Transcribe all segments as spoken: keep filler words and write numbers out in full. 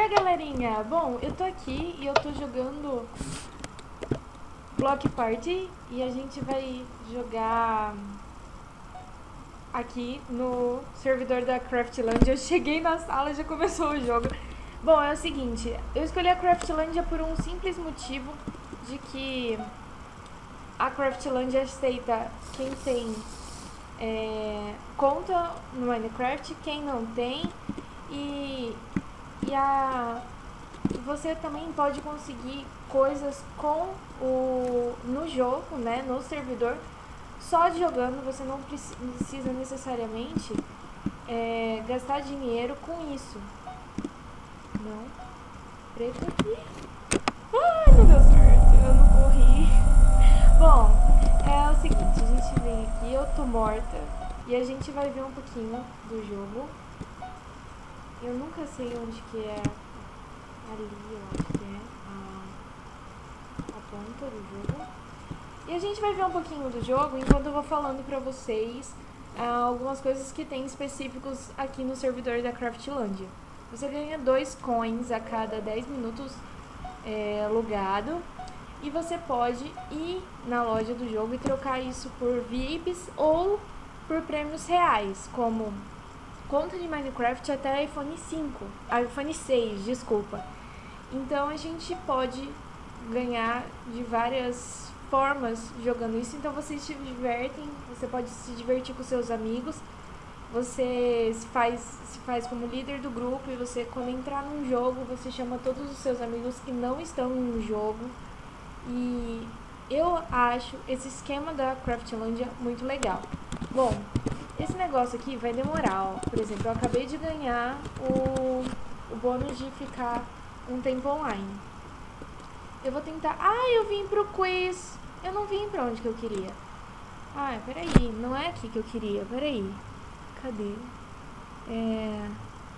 dia, galerinha! Bom, eu tô aqui e eu tô jogando Block Party e a gente vai jogar aqui no servidor da Craftlandia. Eu cheguei na sala e já começou o jogo. Bom, é o seguinte, eu escolhi a Craftlandia por um simples motivo de que a Craftlandia aceita quem tem é, conta no Minecraft, quem não tem, e, e a, você também pode conseguir coisas com o, no jogo, né, no servidor, só jogando. Você não precisa necessariamente é, gastar dinheiro com isso. Não, preto aqui. Ai, não deu certo, eu não corri. Bom, é o seguinte, a gente vem aqui, eu tô morta, e a gente vai ver um pouquinho do jogo. Eu nunca sei onde que é ali, eu acho que é a, a ponta do jogo. E a gente vai ver um pouquinho do jogo enquanto eu vou falando pra vocês ah, algumas coisas que tem específicos aqui no servidor da Craftlandia. Você ganha dois coins a cada dez minutos é, logado. E você pode ir na loja do jogo e trocar isso por V I Ps ou por prêmios reais, como conta de Minecraft até iPhone cinco, iPhone seis, desculpa. Então a gente pode ganhar de várias formas jogando isso. Então vocês se divertem, você pode se divertir com seus amigos. Você se faz, se faz como líder do grupo e você, quando entrar num jogo, você chama todos os seus amigos que não estão no jogo. E eu acho esse esquema da Craftlandia muito legal. Bom, esse negócio aqui vai demorar, ó. Por exemplo, eu acabei de ganhar o, o bônus de ficar um tempo online. Eu vou tentar... Ah, eu vim pro quiz. Eu não vim pra onde que eu queria. Ah, peraí, não é aqui que eu queria, peraí. Cadê? É...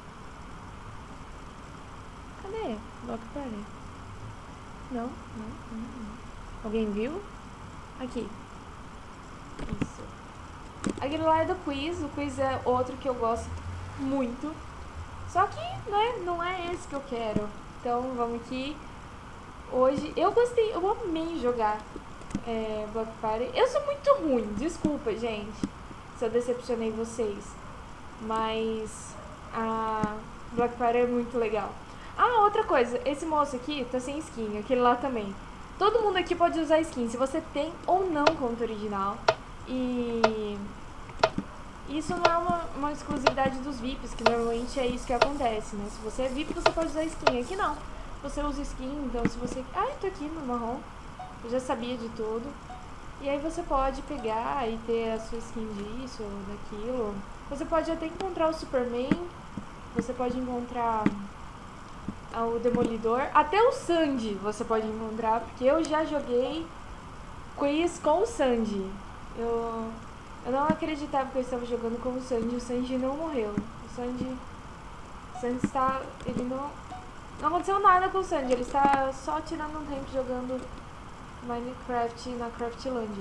Cadê? Block Party. Não, não, não, não. Alguém viu? Aqui. Isso. Aquele lá é do quiz. O quiz é outro que eu gosto muito. Só que, né, não é esse que eu quero. Então, vamos aqui. Hoje, eu gostei, eu amei jogar é, Block Party. Eu sou muito ruim, desculpa, gente, se eu decepcionei vocês. Mas a Block Party é muito legal. Ah, outra coisa, esse moço aqui tá sem skin, aquele lá também. Todo mundo aqui pode usar skin, se você tem ou não conta original. E isso não é uma, uma exclusividade dos V I Ps, que normalmente é isso que acontece, né? Se você é V I P, você pode usar skin. Aqui não, você usa skin, então se você... Ah, eu tô aqui no marrom, eu já sabia de tudo. E aí você pode pegar e ter a sua skin disso ou daquilo. Você pode até encontrar o Superman, você pode encontrar... o Demolidor, até o Sandy você pode encontrar, porque eu já joguei quiz com o Sandy. Eu, eu não acreditava que eu estava jogando com o Sandy. O Sandy não morreu. O Sandy, o Sandy está, ele não, não aconteceu nada com o Sandy. Ele está só tirando um tempo jogando Minecraft na Craftlandia.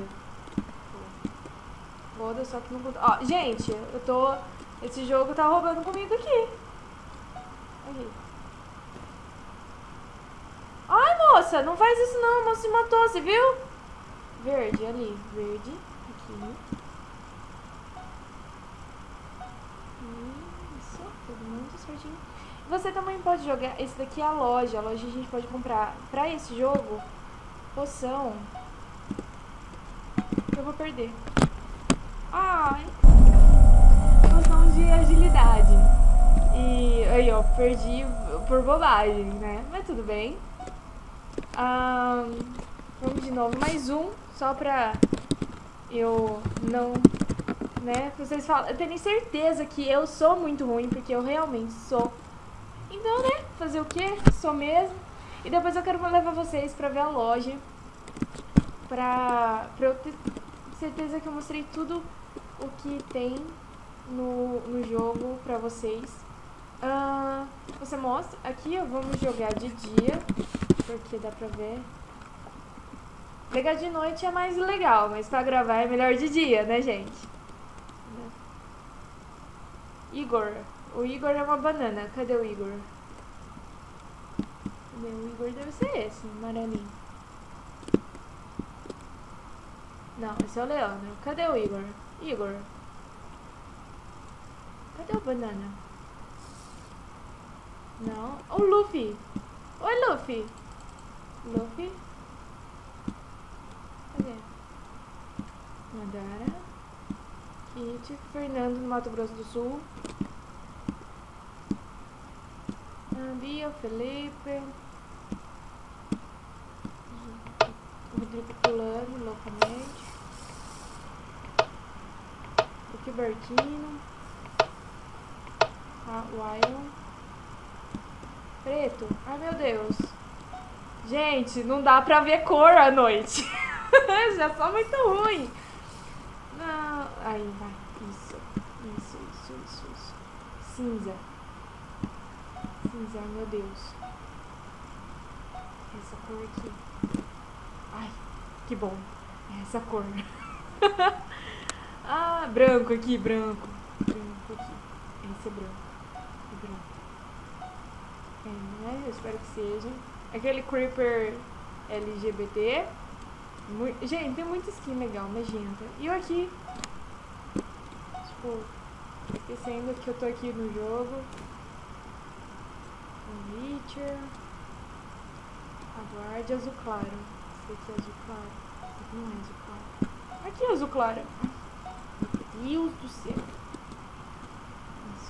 Foda, só que não... Ó, gente, eu tô, esse jogo tá roubando comigo aqui. Aqui. Ai, moça, não faz isso não, a moça se matou, você viu? Verde, ali, verde, aqui. Isso, todo mundo certinho. Você também pode jogar, esse daqui é a loja, a loja a gente pode comprar pra esse jogo, poção. Eu vou perder. Ai, poção de agilidade. E aí, ó, perdi por bobagem, né? Mas tudo bem. Um, vamos de novo, mais um, só pra eu não, né, vocês falam, eu tenho certeza que eu sou muito ruim, porque eu realmente sou. Então, né, fazer o que? Sou mesmo. E depois eu quero levar vocês pra ver a loja, pra, pra eu ter certeza que eu mostrei tudo o que tem no, no jogo pra vocês. Uh, você mostra, aqui ó, vamos jogar de dia, porque dá pra ver. Jogar de noite é mais legal, mas pra gravar é melhor de dia, né, gente? Igor. O Igor é uma banana. Cadê o Igor? Meu Igor deve ser esse, amarelinho. Não, esse é o Leandro. Cadê o Igor? Igor. Cadê o Banana? Não. O Luffy. Oi, Luffy. Luffy. Cadê? Madara. Kit. Fernando, no Mato Grosso do Sul. Bia, Felipe. Rodrigo pulando loucamente. Aqui Bertino. Ah, Wyron. Preto. Ai, meu Deus. Gente, não dá pra ver cor à noite. Já só muito ruim. Não. Aí, vai. Isso. Isso, isso, isso, isso. Cinza. Cinza, ai, meu Deus. Essa cor aqui. Ai, que bom. Essa cor. Ah, branco aqui, branco. Branco aqui. Esse é branco. É branco. É, né? Eu espero que seja. Aquele Creeper L G B T. Muito... Gente, tem muita skin legal, magenta. E eu aqui. Tipo, esquecendo que eu tô aqui no jogo. Um Witcher. Aguarde azul claro. Esse aqui é azul claro. Esse aqui não é azul claro. Aqui é azul claro. Meu Deus do céu. Isso.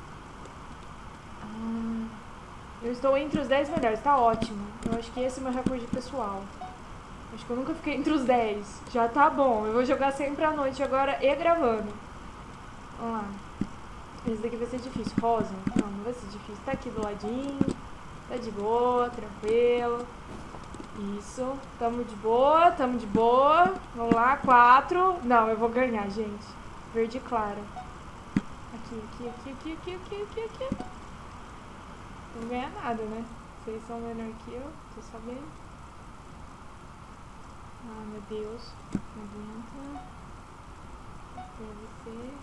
Ah, eu estou entre os dez melhores. Tá ótimo. Eu acho que esse é o meu recorde pessoal. Acho que eu nunca fiquei entre os dez. Já tá bom. Eu vou jogar sempre à noite agora e gravando. Vamos lá. Esse daqui vai ser difícil. Rosa? Não, não vai ser difícil. Tá aqui do ladinho. Tá de boa, tranquilo. Isso. Tamo de boa, tamo de boa. Vamos lá, quatro. Não, eu vou ganhar, gente. Verde claro. Aqui, aqui, aqui, aqui, aqui, aqui, aqui, aqui. Não vou ganhar nada, né? Vocês são menor que eu, tô sabendo. Ah, meu Deus. Não aguenta. Deve ser.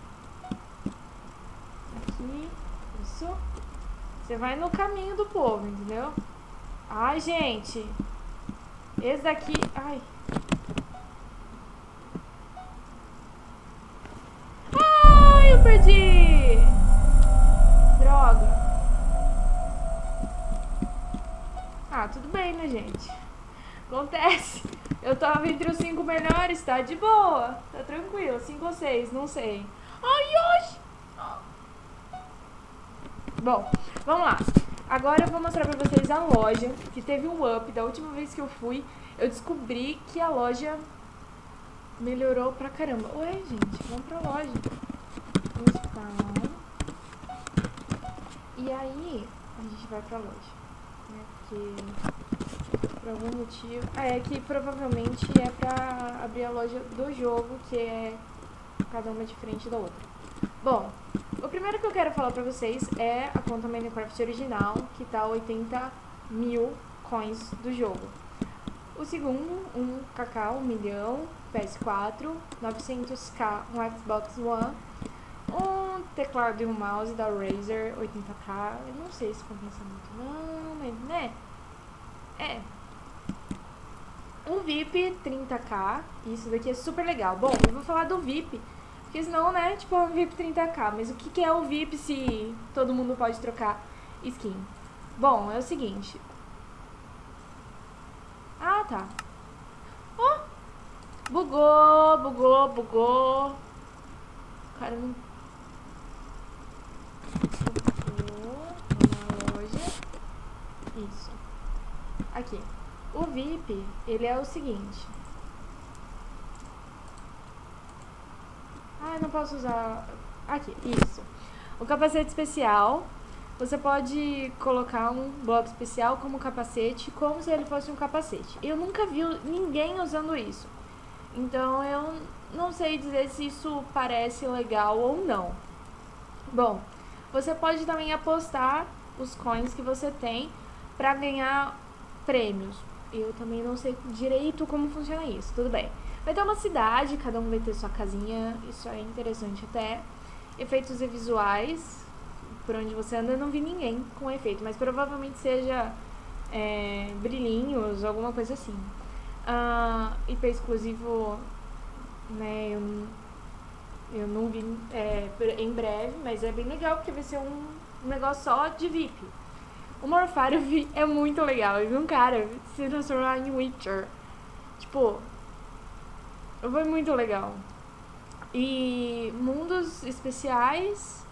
Aqui. Isso. Você vai no caminho do povo, entendeu? Ai, gente. Esse daqui... Ai. Ai, eu perdi. Droga. Ah, tudo bem, né, gente? Acontece. Eu tava entre os cinco melhores, tá de boa. Tá tranquilo. Cinco ou seis, não sei. Ai, hoje. Bom, vamos lá. Agora eu vou mostrar pra vocês a loja, que teve um up. Da última vez que eu fui, eu descobri que a loja melhorou pra caramba. Ué, gente, vamos pra loja. Spawn. E aí, a gente vai pra loja. Né? Porque, por algum motivo... Ah, é que provavelmente é pra abrir a loja do jogo, que é cada uma diferente da outra. Bom, o primeiro que eu quero falar pra vocês é a conta Minecraft original, que tá oitenta mil coins do jogo. O segundo, um Kaká, um milhão, P S quatro, novecentos k, um Xbox One, um teclado e um mouse da Razer, oitenta k, eu não sei se compensa muito não, mas né, é. Um V I P, trinta k, isso daqui é super legal. Bom, eu vou falar do V I P, porque senão, né, tipo, é um V I P trinta k. Mas o que, que é o V I P se todo mundo pode trocar skin? Bom, é o seguinte. Ah, tá. Ó, oh, bugou, bugou, bugou. O cara não... Bugou. Vamos na loja. Isso. Aqui. O V I P, ele é o seguinte... Ah, não posso usar... Aqui, isso. O capacete especial, você pode colocar um bloco especial como capacete, como se ele fosse um capacete. Eu nunca vi ninguém usando isso. Então, eu não sei dizer se isso parece legal ou não. Bom, você pode também apostar os coins que você tem pra ganhar prêmios. Eu também não sei direito como funciona isso, tudo bem. Vai ter uma cidade, cada um vai ter sua casinha, isso é interessante até. Efeitos visuais, por onde você anda eu não vi ninguém com efeito, mas provavelmente seja é, brilhinhos, alguma coisa assim. Uh, I P exclusivo, né, eu, eu não vi é, em breve, mas é bem legal porque vai ser um, um negócio só de V I P. O Morfar eu vi, é muito legal. Eu vi um cara se transformar em Witcher. Tipo, foi muito legal. E mundos especiais,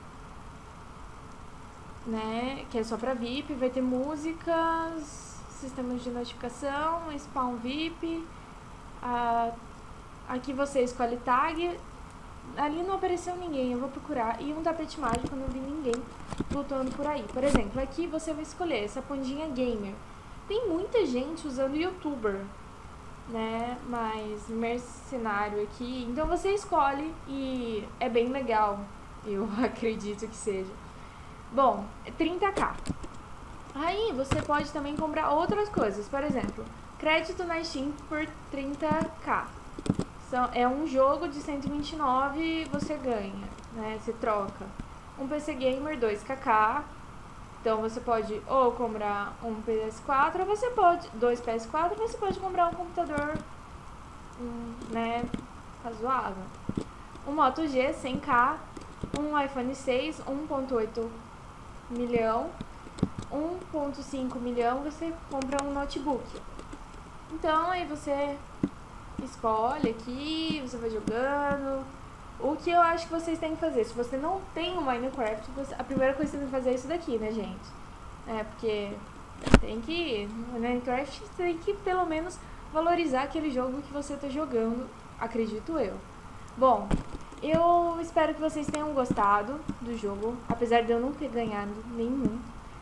né, que é só pra V I P, vai ter músicas, sistemas de notificação, spawn V I P, a, aqui você escolhe tag, ali não apareceu ninguém, eu vou procurar, e um tapete mágico, eu não vi ninguém flutuando por aí. Por exemplo, aqui você vai escolher essa pandinha gamer. Tem muita gente usando youtuber, né, mais mercenário aqui, então você escolhe e é bem legal, eu acredito que seja. Bom, trinta k. Aí você pode também comprar outras coisas, por exemplo, crédito na Steam por trinta k. São, é um jogo de cento e vinte e nove, você ganha, né, você troca. Um P C Gamer dois k. Então você pode ou comprar um P S quatro, ou você pode, dois P S quatro, ou você pode comprar um computador, um, né, razoável. Um Moto G cem k, um iPhone seis, um ponto oito milhão, um ponto cinco milhão, você compra um notebook. Então aí você escolhe aqui, você vai jogando. O que eu acho que vocês têm que fazer, se você não tem o Minecraft, você, a primeira coisa que você tem que fazer é isso daqui, né, gente? É, porque tem que, no Minecraft, tem que pelo menos valorizar aquele jogo que você tá jogando, acredito eu. Bom, eu espero que vocês tenham gostado do jogo, apesar de eu não ter ganhado nenhum.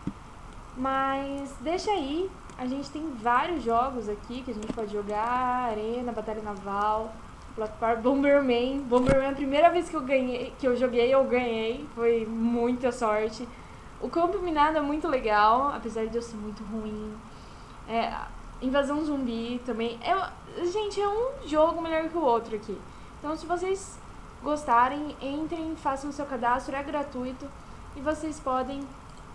Mas deixa aí, a gente tem vários jogos aqui que a gente pode jogar, Arena, Batalha Naval, Blackpower, Bomberman. Bomberman, a primeira vez que eu ganhei, que eu joguei, eu ganhei. Foi muita sorte. O Campo Minado é muito legal, apesar de eu ser muito ruim. É, Invasão Zumbi também. É, gente, é um jogo melhor que o outro aqui. Então, se vocês gostarem, entrem, façam o seu cadastro, é gratuito. E vocês podem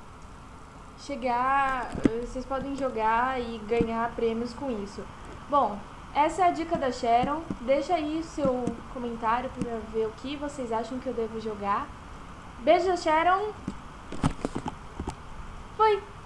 chegar, vocês podem jogar e ganhar prêmios com isso. Bom, essa é a dica da Sharon. Deixa aí seu comentário para ver o que vocês acham que eu devo jogar. Beijo, Sharon. Foi!